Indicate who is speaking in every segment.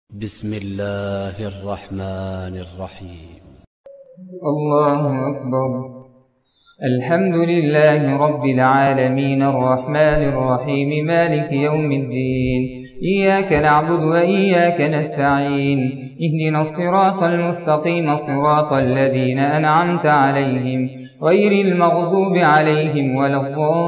Speaker 1: بسم الله الرحمن الرحيم.
Speaker 2: الله أكبر. الحمد لله رب العالمين الرحمن الرحيم مالك يوم الدين، إياك نعبد وإياك نستعين، اهدنا الصراط المستقيم صراط الذين أنعمت عليهم غير المغضوب عليهم ولا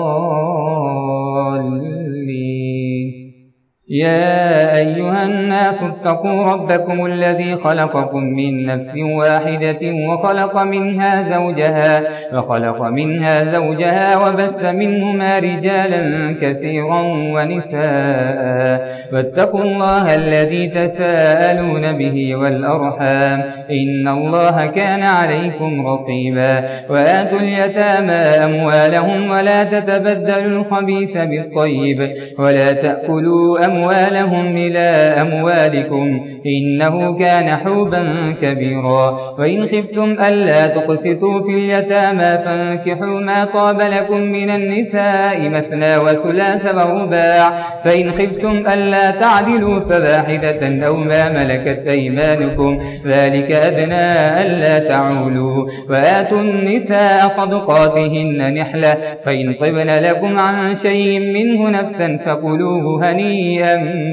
Speaker 2: الضالين. يا أيها الناس اتقوا ربكم الذي خلقكم من نفس واحدة وخلق منها زوجها وبث منهما رجالا كثيرا ونساء، واتقوا الله الذي تساءلون به والأرحام إن الله كان عليكم رقيبا. وآتوا اليتامى أموالهم ولا تتبدلوا الخبيث بالطيب ولا تأكلوا أموالهم إلى أموالكم إنه كان حوبا كبيرا. وإن خفتم ألا تقسطوا في اليتامى فانكحوا ما طاب لكم من النساء مثنى وثلاث ورباع، فإن خفتم ألا تعدلوا فواحدة أو ما ملكت أيمانكم ذلك أدنى ألا تعولوا. وآتوا النساء صدقاتهن نحلة، فإن طبن لكم عن شيء منه نفسا فكلوه هنيئا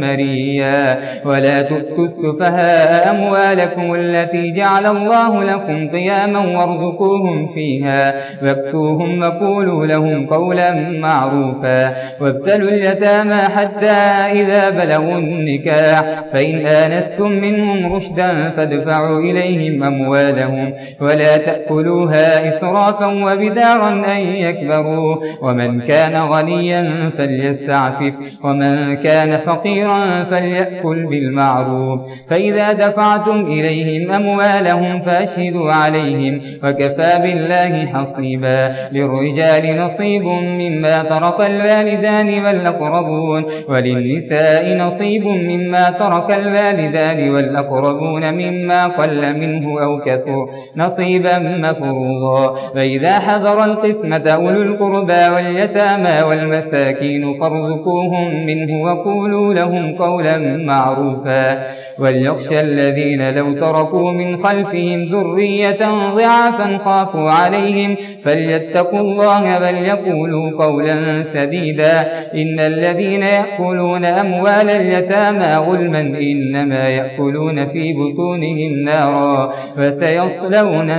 Speaker 2: مريا. ولا تؤتوا السفهاء أموالكم التي جعل الله لكم قياما وارزقوهم فيها واكسوهم وقولوا لهم قولا معروفا. وابتلوا اليتامى حتى إذا بلغوا النكاح، فإن آنستم منهم رشدا فادفعوا إليهم أموالهم ولا تأكلوها إسرافا وبدارا أن يكبروا. ومن كان غنيا فليستعفف ومن كان فقيرا فليأكل بالمعروف. فإذا دفعتم إليهم أموالهم فأشهدوا عليهم وكفى بالله حصيبا. للرجال نصيب مما ترك الوالدان والأقربون، وللنساء نصيب مما ترك الوالدان والأقربون مما قل منه أو كثر نصيبا مفروضا. فإذا حضر القسمة أولو القربى واليتامى والمساكين فارزقوهم منه وقولوا لهم قولا معروفا. وليخشى الذين لو تركوا من خلفهم ذرية ضعافا خافوا عليهم فليتقوا الله وليقولوا قولا سديدا. إن الذين يأكلون أموال اليتامى ظلما إنما يأكلون في بطونهم نارا وسيصلون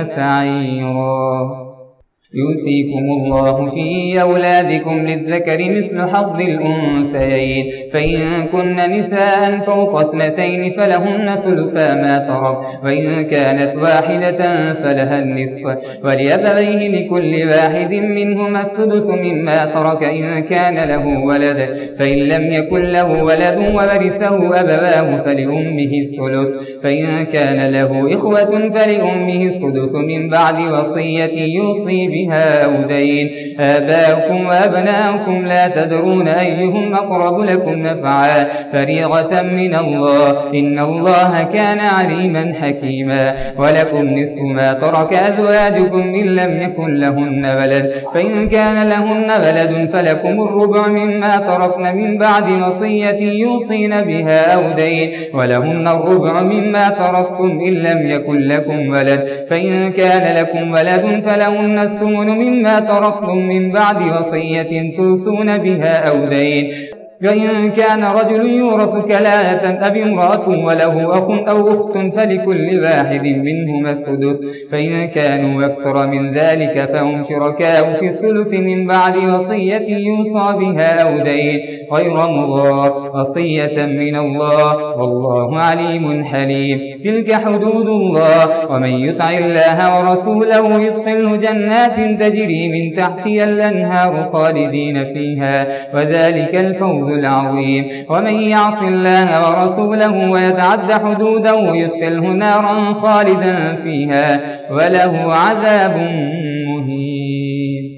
Speaker 2: سعيرا. يوصيكم الله في أولادكم للذكر مثل حظ الأنثيين، فإن كن نساء فوق اثنتين فلهن ثلثا ما ترك، وإن كانت واحدة فلها النصف، ولأبويه لكل واحد منهما السدس مما ترك إن كان له ولد، فإن لم يكن له ولد وورثه أبواه فلأمه الثلث، فإن كان له إخوة فلأمه السدس من بعد وصية يوصي بها أو دين. آباؤكم وأبناؤكم لا تدرون أيهم أقرب لكم نفعا فريضة من الله إن الله كان عليما حكيما. ولكم نصف ما ترك أزواجكم إن لم يكن لهن ولد، فإن كان لهن ولد فلكم الربع مما تركن من بعد وصية يوصين بها أو دين، ولهن الربع مما تركتم إن لم يكن لكم ولد، فإن كان لكم ولد فلهن الثمن مما تركتم من بعد وصية توصون بها أو دين. وإن كان رجل يورث كلالة أب امرأة وله أخ أو أخت فلكل واحد منهما السدس، فإن كانوا أكثر من ذلك فهم شركاء في الثلث من بعد وصية يوصى بها أو دين غير مضار، وصية من الله والله عليم حليم. تلك حدود الله، ومن يطع الله ورسوله يدخله جنات تجري من تحتها الأنهار خالدين فيها وذلك الفوز العظيم. ومن يعص الله ورسوله ويتعد حدوده يدخله نارا خالدا فيها وله عذاب مهين.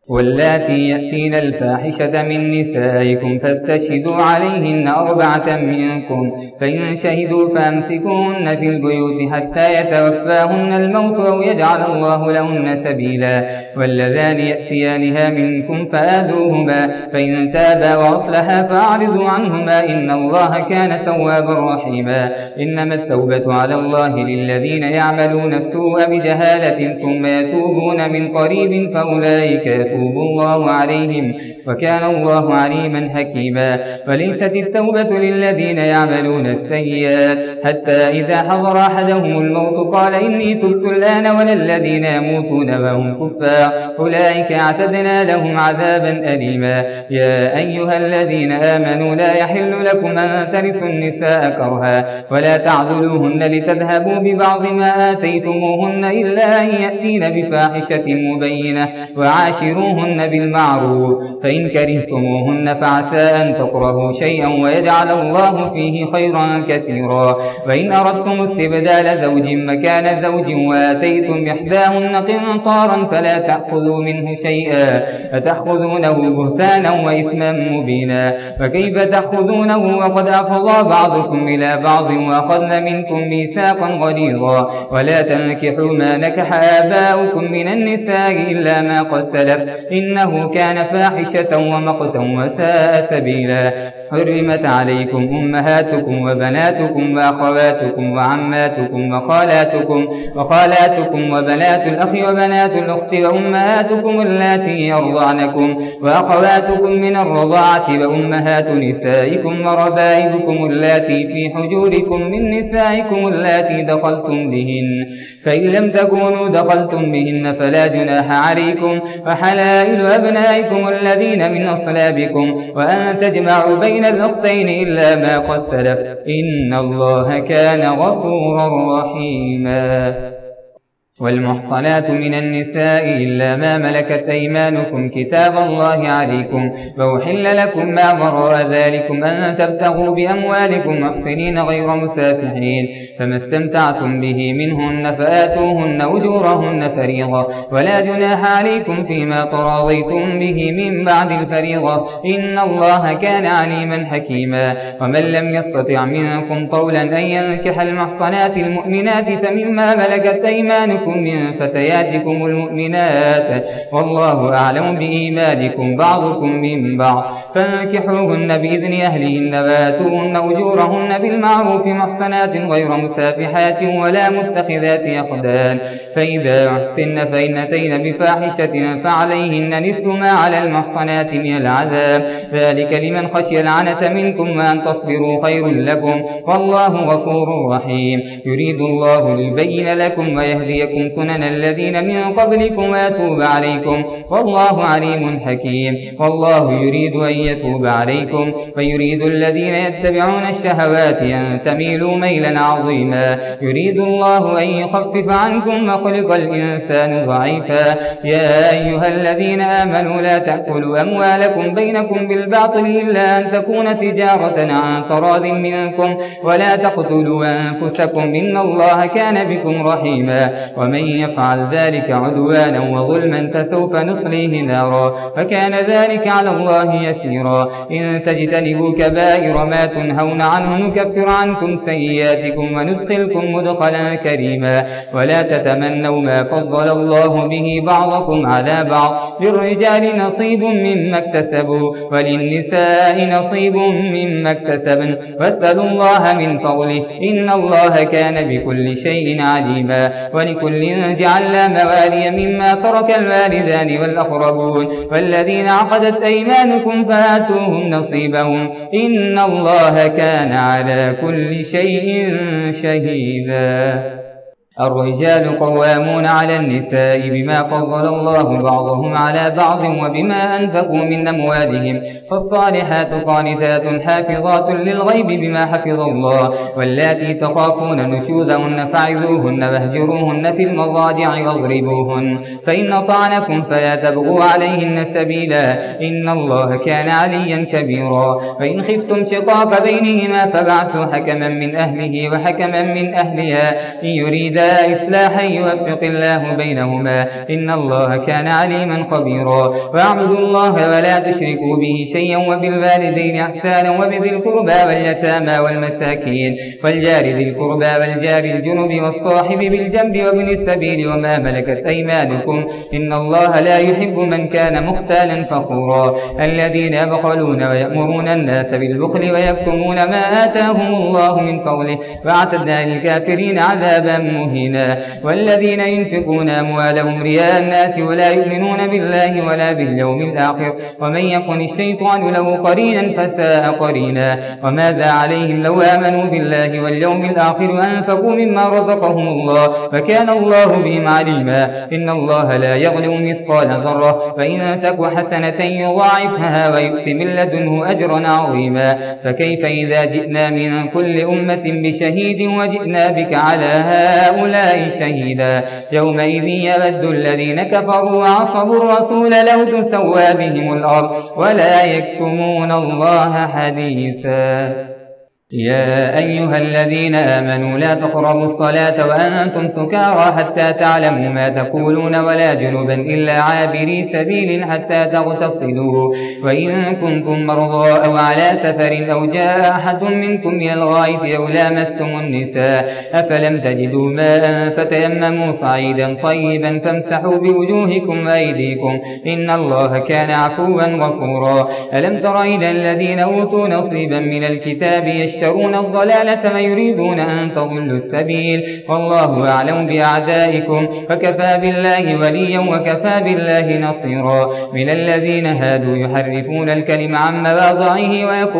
Speaker 2: واللاتي يأتين الفاحشة من نسائكم فاستشهدوا عليهن 4 منكم، فإن شهدوا فأمسكوهن في البيوت حتى يتوفاهن الموت أو يجعل الله لهن سبيلا. واللذان يأتيانها منكم فآذوهما، فإن تابا وأصلحا فأعرضوا عنهما، إن الله كان توابا رحيما. إنما التوبة على الله للذين يعملون السوء بجهالة ثم يتوبون من قريب فأولئك يتوب الله عليهم، وكان الله عليما حكيما. وليست التوبة للذين يعملون السيئات حتى إذا حضر أحدهم الموت قال إني تبت الآن، ولا الذين يموتون وهم كفار أولئك اعتدنا لهم عذابا أليما. يا أيها الذين آمنوا لا يحل لكم أن ترثوا النساء كرها ولا تعضلوهن لتذهبوا ببعض ما آتيتموهن إلا أن يأتين بفاحشة مبينة، وعاشروهن بالمعروف، فإن كرهتموهن فعسى أن تكرهوا شيئا ويجعل الله فيه خيرا كثيرا. وإن أردتم استبدال زوج مكان زوج وآتيتم إحداهن قنطارا فلا تأخذوا منه شيئا أتأخذونه بهتانا وإثما مبينا. وكيف تأخذونه وقد أفضى بعضكم إلى بعض وأخذن منكم ميثاقا غليظا. ولا تنكحوا ما نكح آباؤكم من النساء إلا ما قد سلف إنه كان فاحشة ومقتا وساء سبيلا. حرمت عليكم أمهاتكم وبناتكم وأخواتكم وعماتكم وخالاتكم وبنات الأخ وبنات الأخت وأمهاتكم اللاتي يرضعنكم وأخواتكم من الرضاعة وأمهات نسائكم وربائبكم اللاتي في حجوركم من نسائكم اللاتي دخلتم بهن، فإن لم تكونوا دخلتم بهن فلا جناح عليكم، وحلائل أبنائكم الذين من أصلابكم، وأن تجمعوا بين الأختين إلا ما قد سلف إن الله كان غفورا رحيما. والمحصنات من النساء إلا ما ملكت أيمانكم كتاب الله عليكم، وأحل لكم ما وراء ذلكم أن تبتغوا بأموالكم محصنين غير مسافحين، فما استمتعتم به منهن فآتوهن أجورهن فريضة، ولا جناح عليكم فيما تراضيتم به من بعد الفريضة إن الله كان عليما حكيما. ومن لم يستطع منكم طولا أن ينكح المحصنات المؤمنات فمما ملكت أيمانكم من فتياتكم المؤمنات، والله أعلم بإيمانكم بعضكم من بعض، فانكحوهن بإذن أهلهن وآتوهن أجورهن بالمعروف محصنات غير مسافحات ولا متخذات أخدان، فإذا أحسن فإن أتين بفاحشة فعليهن نصف ما على المحصنات من العذاب، ذلك لمن خشي العنة منكم، وأن تصبروا خير لكم والله غفور رحيم. يريد الله ليبين لكم ويهديكم سنن الذين من قبلكم ويتوب عليكم والله عليم حكيم. والله يريد أن يتوب عليكم ويريد الذين يتبعون الشهوات أن تميلوا ميلا عظيما. يريد الله أن يخفف عنكم وخلق الإنسان ضعيفا. يا أيها الذين آمنوا لا تأكلوا أموالكم بينكم بالباطل إلا أن تكون تجارة عن تراض منكم، ولا تقتلوا أنفسكم إن الله كان بكم رحيما. ومن يفعل ذلك عدوانا وظلما فسوف نصليه نارا، وكان ذلك على الله يسيرا. إن تجتنبوا كبائر ما تنهون عنه نكفر عنكم سيئاتكم وندخلكم مدخلا كريما. ولا تتمنوا ما فضل الله به بعضكم على بعض، للرجال نصيب مما اكتسبوا وللنساء نصيب مما اكتسبن، واسألوا الله من فضله إن الله كان بكل شيء عليما. ولكل جعلنا موالي مما ترك الوالدان والأقربون والذين عقدت أيمانكم فآتوهم نصيبهم إن الله كان على كل شيء شهيدا. الرجال قوامون على النساء بما فضل الله بعضهم على بعض وبما أنفقوا من أموالهم، فالصالحات قانتات حافظات للغيب بما حفظ الله. واللاتي تخافون نشوزهن فعظوهن واهجروهن في المضاجع واضربوهن، فإن طعنكم فلا تبغوا عليهن سبيلا إن الله كان عليا كبيرا. وإن خفتم شقاق بينهما فبعثوا حكما من أهله وحكما من أهلها إن يريدا أريدا إصلاحا يوفق الله بينهما إن الله كان عليما خبيرا واعبدوا الله ولا تشركوا به شيئا وبالوالدين إحسانا وبذي القربى واليتامى والمساكين والجار ذي القربى والجار الجنب والصاحب بالجنب وابن السبيل وما ملكت أيمانكم إن الله لا يحب من كان مختالا فخورا الذين يبخلون ويأمرون الناس بالبخل ويكتمون ما آتاهم الله من فضله واعتدنا للكافرين عذابا مهينا والذين ينفقون أموالهم رياء الناس ولا يؤمنون بالله ولا باليوم الآخر ومن يكن الشيطان له قرينا فساء قرينا وماذا عليهم لو آمنوا بالله واليوم الآخر وأنفقوا مما رزقهم الله وكان الله بهم عليما إن الله لا يظلم مثقال ذرة وإن تك حسنة يضاعفها ويؤت من لدنه أجرا عظيما فكيف إذا جئنا من كل أمة بشهيد وجئنا بك على هؤلاء شهيدا يومئذ يود الذين كفروا وعصوا الرسول لو تسوى بهم الأرض ولا يكتمون الله حديثا يا أيها الذين آمنوا لا تقربوا الصلاة وأنتم سكارى حتى تعلموا ما تقولون ولا جنبا إلا عابري سبيل حتى تغتسلوا وإن كنتم مرضى أو على سفر أو جاء أحد منكم من الغائط أو لامستم النساء أفلم تجدوا ماء فتيمموا صعيدا طيبا فامسحوا بوجوهكم وأيديكم إن الله كان عفوا غفورا ألم تر إلى الذين أوتوا نصيبا من الكتاب يشترون الضلالة ويريدون أن تضلوا السبيل والله أعلم بأعدائكم وكفى بالله وليا وكفى بالله نصيرا من الذين هادوا يحرفون الكلم عن مواضعه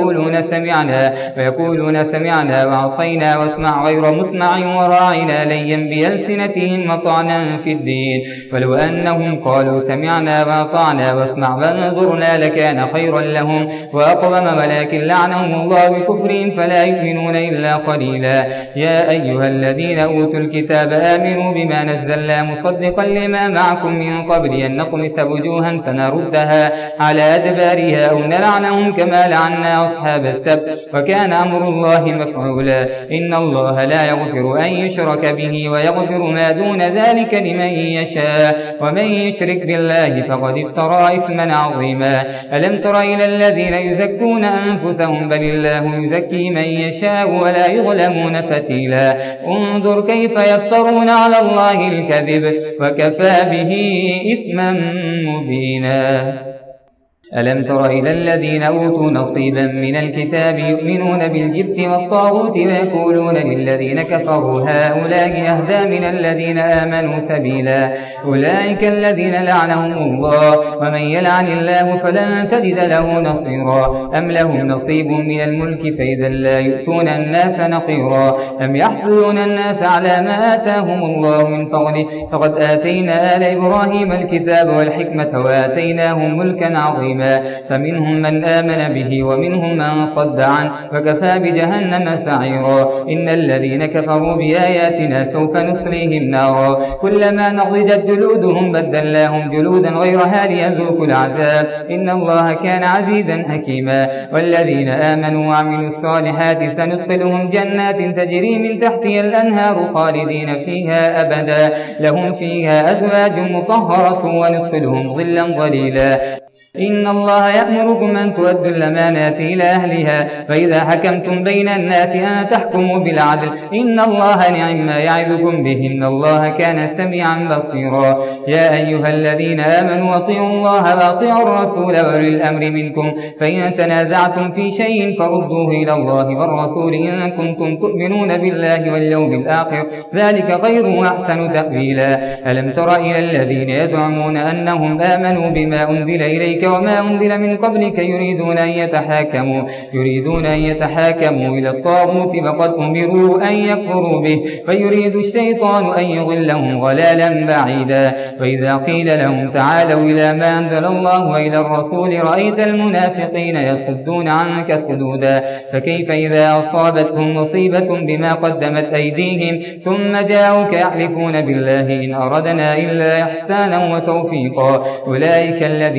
Speaker 2: ويقولون سمعنا وعصينا واسمع غير مسمع وراعنا ليا بألسنتهم وطعنا في الدين ولو أنهم قالوا سمعنا وأطعنا واسمع وانظرنا لكان خيرا لهم وأقوم ولكن لعنهم الله بكفرهم فلا يؤمنون إلا قليلا يا أيها الذين أوتوا الكتاب آمنوا بما نزلنا مصدقا لما معكم من قبل أن نطمس وجوها فنردها على أدبارها أو نلعنهم كما لعنا أصحاب السبت وكان أمر الله مفعولا إن الله لا يغفر أن يشرك به ويغفر ما دون ذلك لمن يشاء ومن يشرك بالله فقد افترى إثما عظيما ألم تر إلى الذين يزكون أنفسهم بل الله يزكي من يشاء ولا يظلمون فتيلا انظر كيف يفترون على الله الكذب وكفى به إثما مبينا ألم تر إلى الذين أوتوا نصيبا من الكتاب يؤمنون بالجبت والطاغوت ويقولون للذين كفروا هؤلاء أهدى من الذين آمنوا سبيلا أولئك الذين لعنهم الله ومن يلعن الله فلن تجد له نصيرا أم لهم نصيب من الملك فإذا لا يؤتون الناس نقيرا أم يحسدون الناس على ما آتاهم الله من فضله فقد آتينا آل إبراهيم الكتاب والحكمة وآتيناهم ملكا عظيما فمنهم من آمن به ومنهم من صد عنه وكفى بجهنم سعيرا إن الذين كفروا بآياتنا سوف نصليهم نارا كلما نضجت جلودهم بدلناهم جلودا غيرها ليذوقوا العذاب إن الله كان عزيزا حكيما والذين آمنوا وعملوا الصالحات سندخلهم جنات تجري من تحتها الأنهار خالدين فيها أبدا لهم فيها أزواج مطهرة وندخلهم ظلا ظليلا إن الله يأمركم أن تؤدوا الأمانات إلى أهلها وإذا حكمتم بين الناس أن تحكموا بالعدل إن الله نعم ما يعظكم به إن الله كان سميعا بصيرا يا أيها الذين آمنوا أطيعوا الله وأطيعوا الرسول وأولي الأمر منكم فإن تنازعتم في شيء فردوه إلى الله والرسول إن كنتم تؤمنون بالله واليوم الآخر ذلك خير وأحسن تأويلا ألم تر إلى الذين يزعمون أنهم آمنوا بما أنزل إليك وما أنزل من قبلك يريدون أن يتحاكموا إلى الطاغوت وقد أمروا أن يكفروا به فيريد الشيطان أن يضلهم ضلالا بعيدا وإذا قيل لهم تعالوا إلى ما أنزل الله وإلى الرسول رأيت المنافقين يصدون عنك صدودا فكيف إذا أصابتهم مصيبة بما قدمت أيديهم ثم جاءوك يحلفون بالله إن أردنا إلا إحسانا وتوفيقا أولئك الذين يعلمون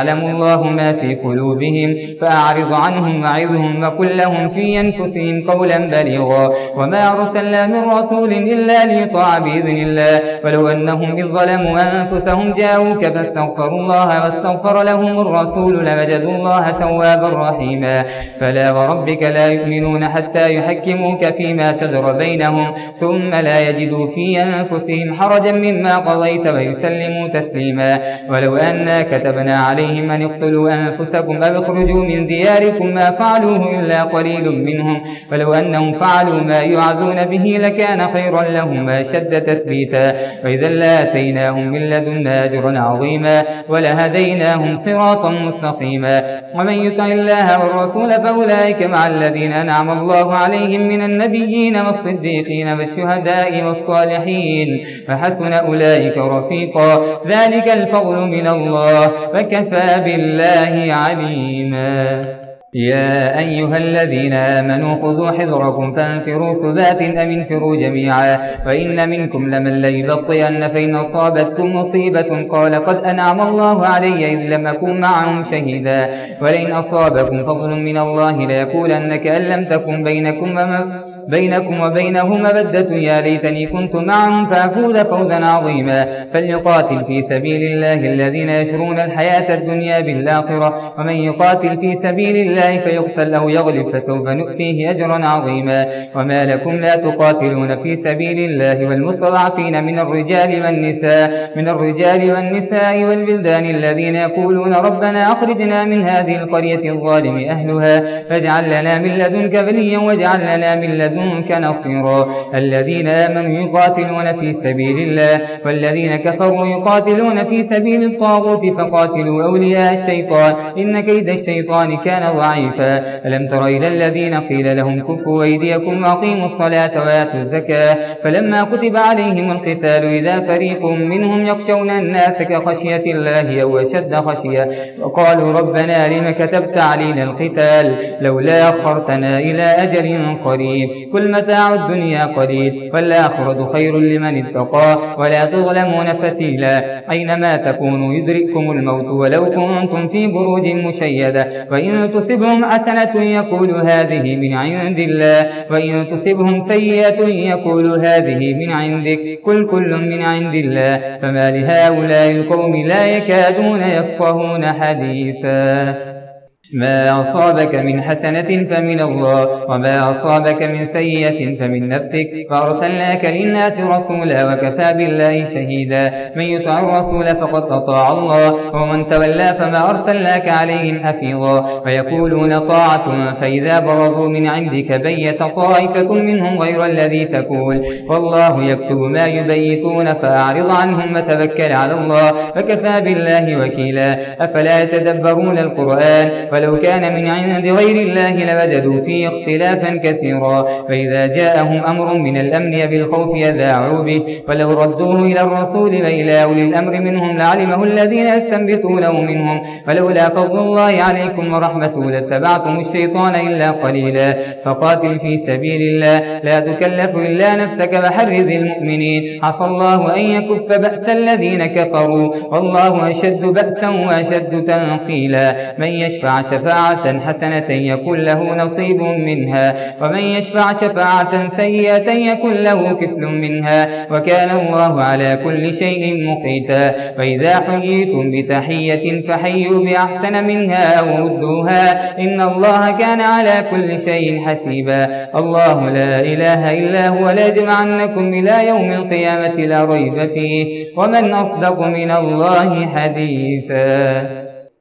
Speaker 2: يعلم الله ما في قلوبهم فأعرض عنهم وعظهم وقل لهم في أنفسهم قولا بليغا وما أرسلنا من رسول إلا ليطاع بإذن الله ولو أنهم إذ ظلموا أنفسهم جاءوك فاستغفروا الله واستغفر لهم الرسول لوجدوا الله توابا رحيما فلا وربك لا يؤمنون حتى يحكموك فيما شجر بينهم ثم لا يجدوا في أنفسهم حرجا مما قضيت ويسلموا تسليما ولو أنا كتبنا عليهم أن اقتلوا أنفسكم أو اخرجوا من دياركم ما فعلوه إلا قليل منهم ولو أنهم فعلوا ما يوعظون به لكان خيرا لهم وأشد تثبيتا وإذا لآتيناهم من لدنا أجرا عظيما ولهديناهم صراطا مستقيما ومن يطع الله والرسول فأولئك مع الذين أنعم الله عليهم من النبيين والصديقين والشهداء والصالحين فحسن أولئك رفيقا ذلك الفضل من الله وكفى بالله عليما يا أيها الذين آمنوا خذوا حذركم فانفروا ثبات أم انفروا جميعا وإن منكم لمن ليبطئن فإن أصابتكم مصيبة قال قد أنعم الله علي إذ لم أكن معهم شهيدا ولئن أصابكم فضل من الله ليقولن كأن لم تكن بينكم وبينهم مودة يا ليتني كنت معهم فأفوز فوزا عظيما فليقاتل في سبيل الله الذين يشرون الحياة الدنيا بالآخرة ومن يقاتل في سبيل الله فيقتل أو يغلب فسوف نؤتيه أجرا عظيما وما لكم لا تقاتلون في سبيل الله والمستضعفين من الرجال والنساء والبلدان الذين يقولون ربنا أخرجنا من هذه القرية الظالم أهلها فاجعل لنا من لدنك وليا واجعل لنا من لدنك نصيرا الذين آمنوا يقاتلون في سبيل الله والذين كفروا يقاتلون في سبيل الطاغوت فقاتلوا أولياء الشيطان إن كيد الشيطان كان ضعيفا ألم تر إلى الذين قيل لهم كفوا أيديكم وأقيموا الصلاة وآتوا الزكاة فلما كتب عليهم القتال إذا فريق منهم يخشون الناس كخشية الله أو أشد خشية وقالوا ربنا لم كتبت علينا القتال لولا أخرتنا إلى أجل قريب قل متاع الدنيا قليل والآخرة خير لمن اتقى ولا تظلمون فتيلا أينما تكونوا يدرككم الموت ولو كنتم في بروج مشيدة وإن تصبهم حسنة يقول هذه من عند الله وإن تصبهم سيئة يقول هذه من عندك قل كل من عند الله فما لهؤلاء القوم لا يكادون يفقهون حديثا ما أصابك من حسنة فمن الله وما أصابك من سيئة فمن نفسك فأرسلناك للناس رسولا وكفى بالله شهيدا من يطع الرسول فقد أطاع الله ومن تولى فما أرسلناك عليهم حفيظا ويقولون طاعة فإذا برزوا من عندك بيت طائفة منهم غير الذي تقول والله يكتب ما يبيتون فأعرض عنهم وتوكل على الله وكفى بالله وكيلا أفلا يتدبرون القرآن ولو كان من عند غير الله لوجدوا فيه اختلافا كثيرا فإذا جاءهم أمر من الأمن بالخوف يذاعوا به ولو ردوه إلى الرسول وإلى أولي الأمر منهم لعلمه الذين يستنبطونه منهم ولولا فضل الله عليكم ورحمته لاتبعتم الشيطان إلا قليلا فقاتل في سبيل الله لا تكلف إلا نفسك وحرز المؤمنين عسى الله أن يكف بأس الذين كفروا والله أشد بأسا وأشد تنقيلا من يشفع شفاعة حسنة يكن له نصيب منها ومن يشفع شفاعة سيئة يكن له كفل منها وكان الله على كل شيء مقيتا وإذا حييتم بتحية فحيوا بأحسن منها أو ردوها إن الله كان على كل شيء حسيبا الله لا إله إلا هو ليجمعنكم إلى يوم القيامة لا ريب فيه ومن أصدق من الله حديثا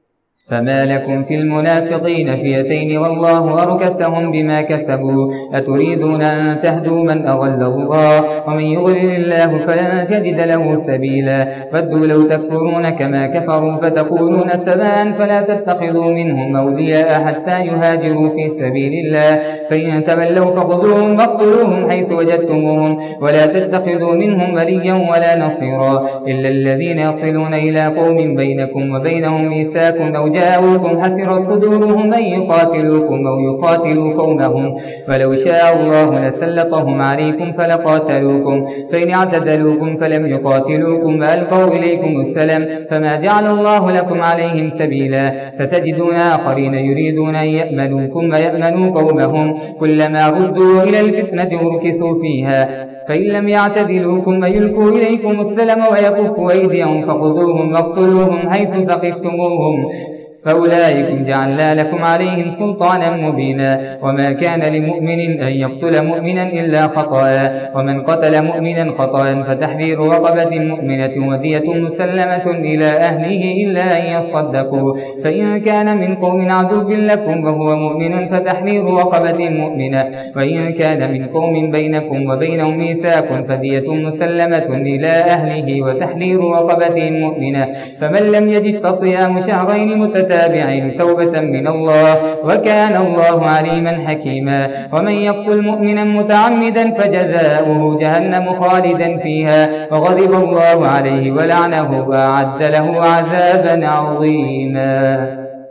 Speaker 2: فما لكم في المنافقين فئتين والله أركسهم بما كسبوا أتريدون أن تهدوا من أضل الله ومن يضلل الله فلن تجد له سبيلا ودوا لو تكفرون كما كفروا فتكونون سواء فلا تتخذوا منهم أولياء حتى يهاجروا في سبيل الله فإن تولوا فخذوهم واقتلوهم حيث وجدتموهم ولا تتخذوا منهم وليا ولا نصيرا إلا الذين يصلون إلى قوم بينكم وبينهم ميثاق أو جاءوكم حسرت صدورهم أن يقاتلوكم أو يقاتلوا قومهم ولو شاء الله لسلطهم عليكم فلقاتلوكم فإن اعتزلوكم فلم يقاتلوكم وألقوا إليكم السلام فما جعل الله لكم عليهم سبيلا ستجدون آخرين يريدون أن يأمنوكم ويأمنوا قومهم كلما ردوا إلى الفتنة أركسوا فيها فإن لم يعتدلوكم ويلقوا إليكم السلام ويكفوا أيديهم فخذوهم واقتلوهم حيث ثقفتموهم فأولئكم جعلنا لكم عليهم سلطانا مبينا وما كان لمؤمن أن يقتل مؤمنا إلا خطأ ومن قتل مؤمنا خطأ فتحرير رقبة مؤمنة ودية مسلمة إلى أهله إلا أن يصدقوا فإن كان من قوم عدو لكم وهو مؤمن فتحرير رقبة مؤمنة وإن كان من قوم بينكم وبينهم ميثاق فدية مسلمة إلى أهله وتحرير رقبة مؤمنة فمن لم يجد فصيام شهرين متتابعين توبة من الله وكان الله عليما حكيما ومن يقتل مؤمنا متعمدا فجزاؤه جهنم خالدا فيها وغضب الله عليه ولعنه وأعد له عذابا عظيما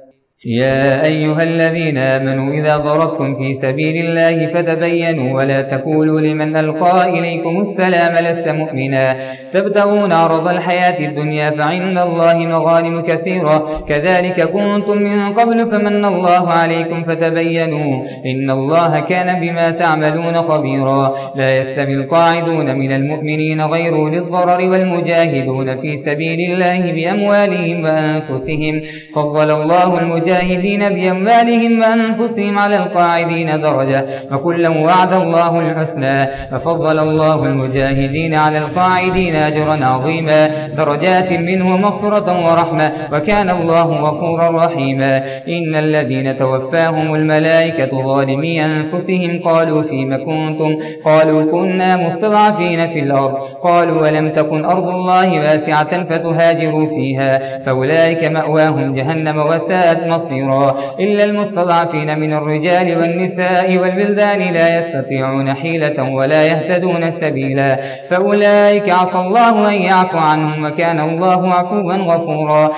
Speaker 2: يا أيها الذين آمنوا إذا ضربتم في سبيل الله فتبينوا ولا تقولوا لمن ألقى إليكم السلام لست مؤمنا تبتغون عرض الحياة الدنيا فعند الله مغانم كثيرة كذلك كنتم من قبل فمن الله عليكم فتبينوا إن الله كان بما تعملون خبيرا لا يستوي القاعدون من المؤمنين غير أولي الضرر والمجاهدون في سبيل الله بأموالهم وأنفسهم فضل الله المجاهدين بأموالهم وأنفسهم على القاعدين درجة وكلا وعد الله الحسنى وفضل الله المجاهدين على القاعدين أجرا عظيما درجات منه مغفرة ورحمة وكان الله غفورا رحيما إن الذين توفاهم الملائكة ظالمي أنفسهم قالوا فيم كنتم قالوا كنا مستضعفين في الأرض قالوا ولم تكن أرض الله واسعة فتهاجروا فيها فأولئك مأواهم جهنم وساءت مصيرا إلا المستضعفين من الرجال والنساء والبلدان لا يستطيعون حيلة ولا يهتدون سبيلا فأولئك عفى الله أن يعفو عنهم وكان الله عفوا غفورا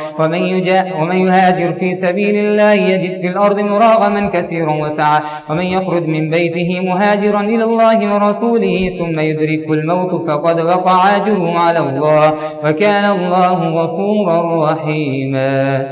Speaker 2: ومن يهاجر في سبيل الله يجد في الأرض مراغما كثيرا وسعة ومن يخرج من بيته مهاجرا إلى الله ورسوله ثم يدركه الموت فقد وقع أجره على الله وكان الله غفورا رحيما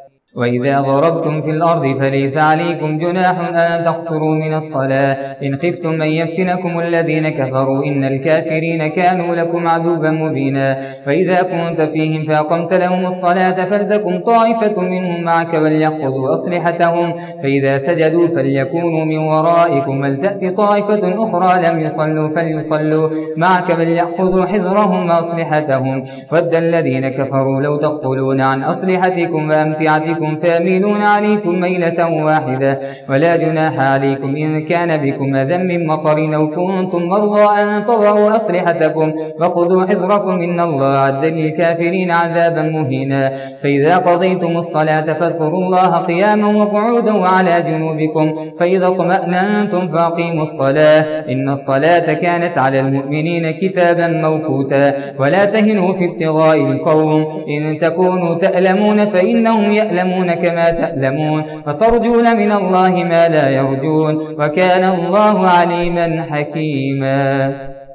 Speaker 2: وإذا ضربتم في الأرض فليس عليكم جناح أن تقصروا من الصلاة إن خفتم أن يفتنكم الذين كفروا إن الكافرين كانوا لكم عدوا مبينا فإذا كنت فيهم فأقمت لهم الصلاة فلتكن طائفة منهم معك وليأخذوا أسلحتهم فإذا سجدوا فليكونوا من ورائكم ولتأت طائفة أخرى لم يصلوا فليصلوا معك وليأخذوا حذرهم وأسلحتهم ود الذين كفروا لو تغفلون عن أسلحتكم وأمتعتكم فيميلون عليكم ميلة واحدة ولا جناح عليكم إن كان بكم أذى من مطر أو كنتم مرضى أن تضعوا أسلحتكم وخذوا حذركم إن الله أعد للكافرين عذابا مهينا فإذا قضيتم الصلاة فاذكروا الله قياما وقعودا وعلى جنوبكم فإذا اطمأننتم فأقيموا الصلاة إن الصلاة كانت على المؤمنين كتابا موقوتا ولا تهنوا في ابتغاء القوم إن تكونوا تألمون فإنهم يألمون كما تألمون وترجون من الله ما لا يرجون وكان الله عليما حكيما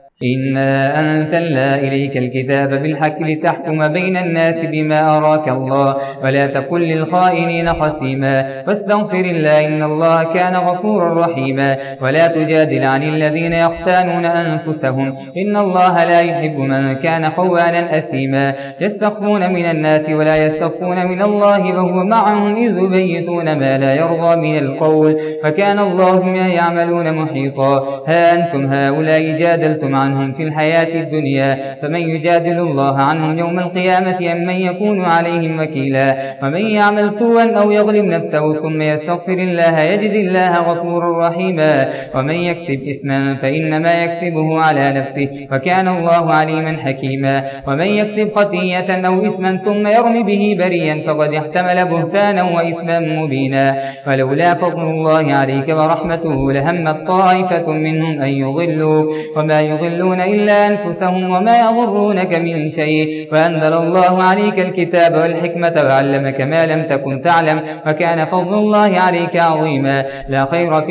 Speaker 2: إنا أنزلنا إليك الكتاب بالحق لتحكم بين الناس بما أراك الله ولا تكن للخائنين خصيما واستغفر الله إن الله كان غفورا رحيما ولا تجادل عن الذين يختانون أنفسهم إن الله لا يحب من كان خوانا أثيما يستخفون من الناس ولا يستخفون من الله وهو معهم إذ يبيتون ما لا يرضى من القول فكان الله ما يعملون محيطا ها أنتم هؤلاء جادلتم عنهم في الحياة الدنيا فمن يجادل الله عنهم يوم القيامة أم من يكون عليهم وكيلا ومن يعمل سوءا أو يظلم نفسه ثم يستغفر الله يجد الله غفورا رحيما ومن يكسب إثما فإنما يكسبه على نفسه وكان الله عليما حكيما ومن يكسب خطيئة أو إثما ثم يرم به بريا فقد احتمل بهتانا وإثما مبينا ولولا فضل الله عليك ورحمته لهمت طائفة منهم أن يضلوا وما يضل يضلون إلا أنفسهم وما يضرونك من شيء، وأنزل الله عليك الكتاب والحكمة وعلمك ما لم تكن تعلم، وكان فضل الله عليك عظيما. لا خير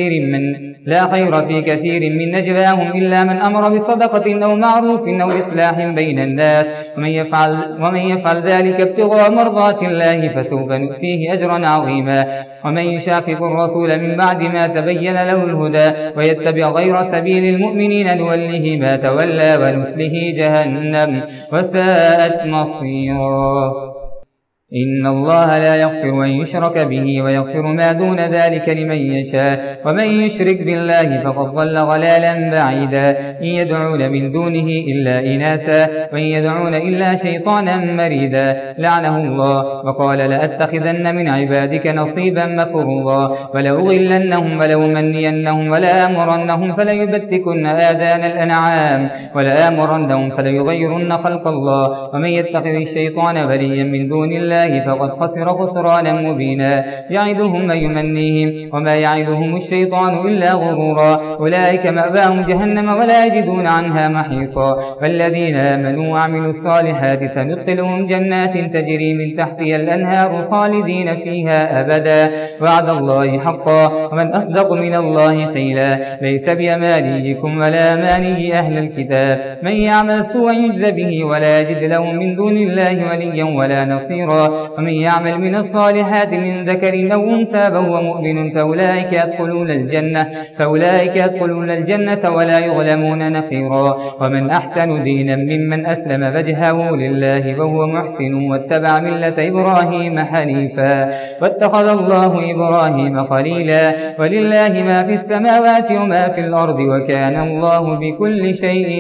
Speaker 2: في كثير من نجواهم إلا من أمر بصدقة أو معروف أو إصلاح بين الناس، ومن يفعل ذلك ابتغاء مرضات الله فسوف نؤتيه أجرا عظيما. ومن يشاقق الرسول من بعد ما تبين له الهدى ويتبع غير سبيل المؤمنين نوله ما تولى ونسله جهنم وساءت مصيرا. إن الله لا يغفر أن يشرك به ويغفر ما دون ذلك لمن يشاء، ومن يشرك بالله فقد ضل ضلالا بعيدا. إن يدعون من دونه إلا إناثا وإن يدعون إلا شيطانا مريدا لعنه الله، وقال لأتخذن من عبادك نصيبا مفروضا، ولأضلنهم ولأمنينهم ولآمرنهم فليبتكن آذان الأنعام ولآمرنهم فليغيرن خلق الله. ومن يتخذ الشيطان وليا من دون الله فقد خسر خسرانا مبينا. يعدهم ويمنيهم وما يعدهم الشيطان إلا غرورا. أولئك مأواهم جهنم ولا يجدون عنها محيصا. والذين آمنوا وعملوا الصالحات سندخلهم جنات تجري من تحتها الأنهار خالدين فيها أبدا، وعد الله حقا، ومن أصدق من الله قيلا. ليس بأمانيكم ولا أماني أهل الكتاب، من يعمل سوءا يجز به ولا يجد له من دون الله وليا ولا نصيرا. ومن يعمل من الصالحات من ذكر أو أنثى وهو مؤمن فأولئك يدخلون الجنة ولا يظلمون نقيرا. ومن أحسن دينا ممن أسلم وجهه لله وهو محسن واتبع ملة إبراهيم حنيفا واتخذ الله إبراهيم خليلا. ولله ما في السماوات وما في الأرض وكان الله بكل شيء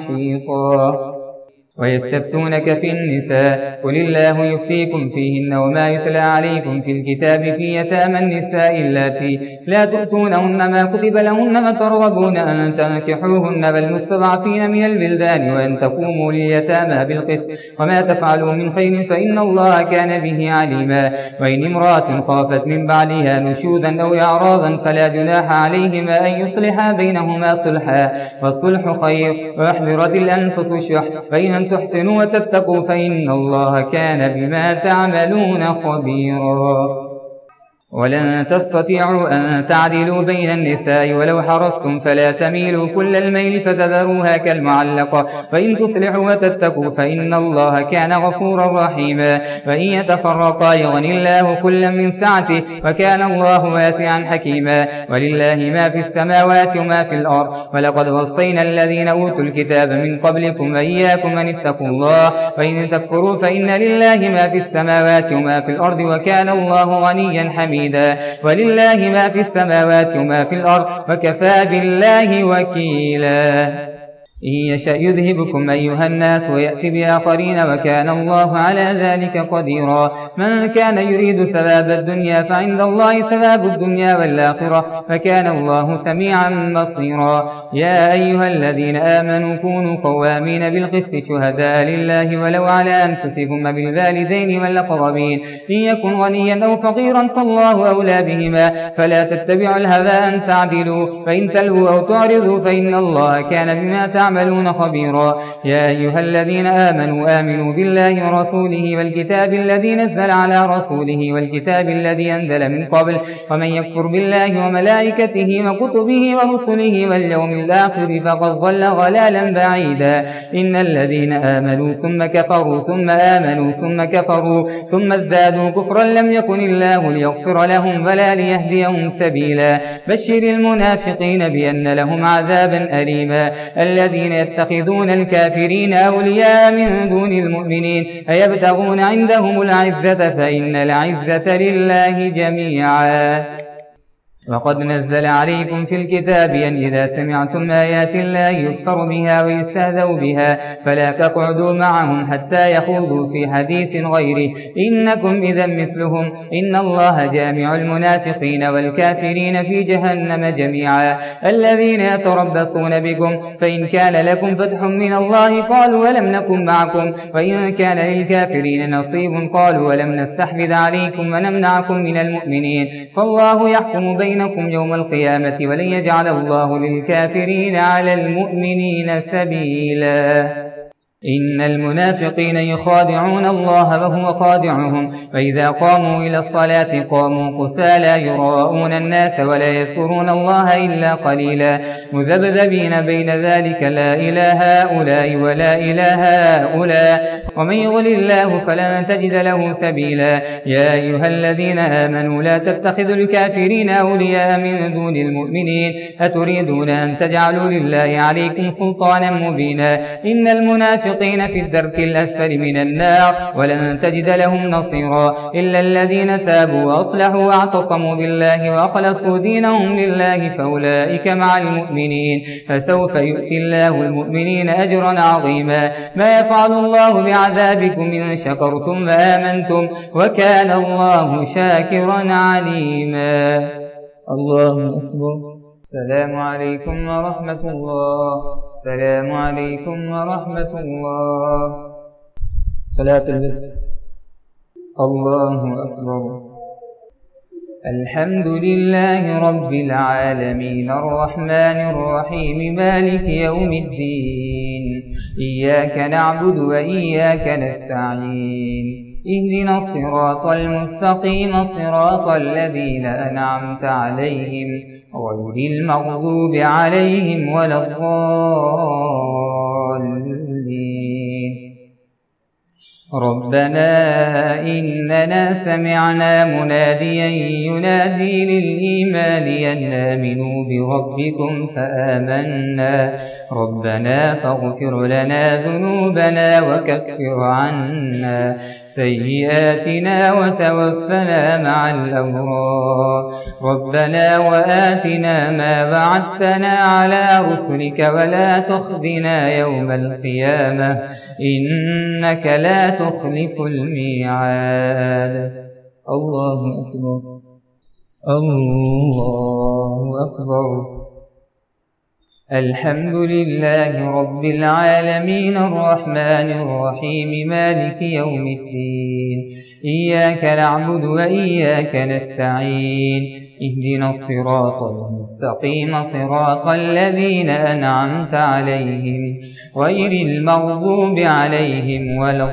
Speaker 2: محيطا. ويستفتونك في النساء قل الله يفتيكم فيهن وما يتلى عليكم في الكتاب في يتامى النساء اللاتي لا تؤتونهن ما كتب لهن وترغبون أن تنكحوهن والمستضعفين من البلدان وأن تقوموا لليتامى بالقسط وما تفعلوا من خير فإن الله كان به عليما. وإن امرأة خافت من بعدها نشوزا أو إعراضا فلا جناح عليهما أن يصلحا بينهما صلحا والصلح خير وأحضرت الأنفس الشح وإن تحسنوا وتتقوا فإن الله كان بما تعملون خبيرا. ولن تستطيعوا أن تعدلوا بين النساء ولو حرصتم فلا تميلوا كل الميل فتذروها كالمعلقة، وإن تصلحوا وتتقوا فإن الله كان غفورا رحيما. وإن يتفرقا يغن الله كلا من سعته وكان الله واسعا حكيما. ولله ما في السماوات وما في الأرض ولقد وصينا الذين أوتوا الكتاب من قبلكم وإياكم أن اتقوا الله وإن تكفروا فإن لله ما في السماوات وما في الأرض وكان الله غنيا حميدا. ولله ما في السماوات وما في الأرض وكفى بالله وكيلا. إن يشأ يذهبكم أيها الناس ويأتي بآخرين وكان الله على ذلك قديرا. من كان يريد ثواب الدنيا فعند الله ثواب الدنيا والآخرة وكان الله سميعا بصيرا. يا أيها الذين آمنوا كونوا قوامين بالقسط شهداء لله ولو على أنفسكم بالوالدين والأقربين إن يكن غنيا أو فقيرا فالله أولى بهما فلا تتبعوا الهوى أن تعدلوا فإن تلهوا أو تعرضوا فإن الله كان بما تعملون خبيرا. يا أيها الذين آمنوا بالله ورسوله والكتاب الذي نزل على رسوله والكتاب الذي أنزل من قبل ومن يكفر بالله وملائكته وكتبه ورسله واليوم الآخر فقد ضل ضلالا بعيدا. إن الذين آمنوا ثم كفروا ثم آمنوا ثم كفروا ثم ازدادوا كفرا لم يكن الله ليغفر لهم ولا ليهديهم سبيلا. بشر المنافقين بأن لهم عذابا أليما. الذين يتخذون الكافرين أولياء من دون المؤمنين أيبتغون عندهم العزة فإن العزة لله جميعا. وقد نزل عليكم في الكتاب أن إذا سمعتم آيات الله يكفر بها ويستهزأ بها فلا تقعدوا معهم حتى يخوضوا في حديث غيره إنكم إذا مثلهم إن الله جامع المنافقين والكافرين في جهنم جميعا. الذين يتربصون بكم فإن كان لكم فتح من الله قالوا ولم نكن معكم وإن كان للكافرين نصيب قالوا ولم نستحفظ عليكم ونمنعكم من المؤمنين فالله يحكم بينكم بينكم يوم القيامة ولن يجعل الله للكافرين على المؤمنين سبيلا. إن المنافقين يخادعون الله وهو خادعهم، وإذا قاموا إلى الصلاة قاموا كسالى يراءون الناس ولا يذكرون الله إلا قليلا مذبذبين بين ذلك لا إلى هؤلاء ولا إلى هؤلاء ومن يضلل الله فلن تجد له سبيلا. يا أيها الذين آمنوا لا تتخذوا الكافرين أولياء من دون المؤمنين أتريدون أن تجعلوا لله عليكم سلطانا مبينا. إن المنافقين في الدرك الأسفل من النار ولن تجد لهم نصيرا إلا الذين تابوا وأصلحوا واعتصموا بالله وأخلصوا دينهم لله فأولئك مع المؤمنين فسوف يؤتي الله المؤمنين أجرا عظيما. ما يفعل الله بعذابكم إن شكرتم وآمنتم وكان الله شاكرا عليما. الله أكبر. السلام عليكم ورحمة الله. السلام عليكم ورحمة الله.
Speaker 3: صلاة الوتر.
Speaker 2: الله أكبر. الحمد لله رب العالمين الرحمن الرحيم مالك يوم الدين إياك نعبد وإياك نستعين اهدنا الصراط المستقيم صراط الذين أنعمت عليهم غير المغضوب عليهم ولا الضالين. ربنا إننا سمعنا مناديا ينادي للإيمان أن آمنوا بربكم فآمنا ربنا فاغفر لنا ذنوبنا وكفر عنا سيئاتنا وتوفنا مع الأبرار. ربنا وآتنا ما وعدتنا على رسلك ولا تخزنا يوم القيامة إنك لا تخلف الميعاد. الله أكبر. الله أكبر. الحمد لله رب العالمين الرحمن الرحيم مالك يوم الدين إياك نعبد وإياك نستعين اهدنا الصراط المستقيم صراط الذين أنعمت عليهم غير المغضوب عليهم ولا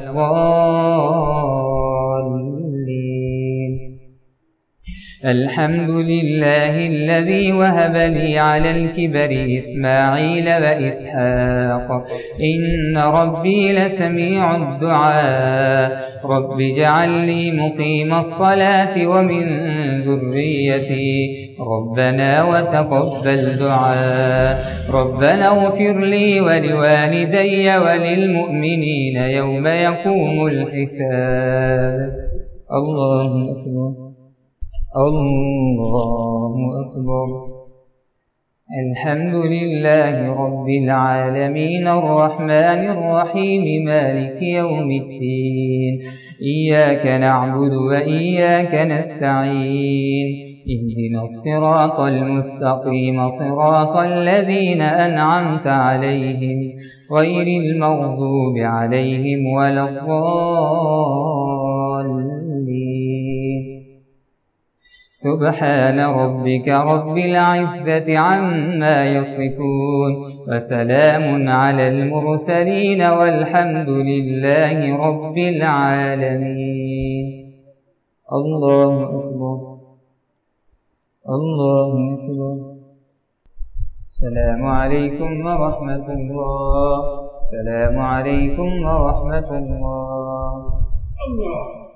Speaker 2: الضالين. الحمد لله الذي وهب لي على الكبر إسماعيل وإسحاق إن ربي لسميع الدعاء. رب اجعل لي مقيم الصلاة ومن ذريتي ربنا وتقبل دعاء. ربنا اغفر لي ولوالدي وللمؤمنين يوم يقوم الحساب. الله أكبر. الله أكبر. الحمد لله رب العالمين الرحمن الرحيم مالك يوم الدين إياك نعبد وإياك نستعين اهدنا الصراط المستقيم صراط الذين أنعمت عليهم غير المغضوب عليهم ولا الضالين. سبحان ربك رب العزة عما يصفون وسلام على المرسلين والحمد لله رب العالمين. الله أكبر. الله أكبر. السلام عليكم ورحمة الله. السلام عليكم ورحمة الله.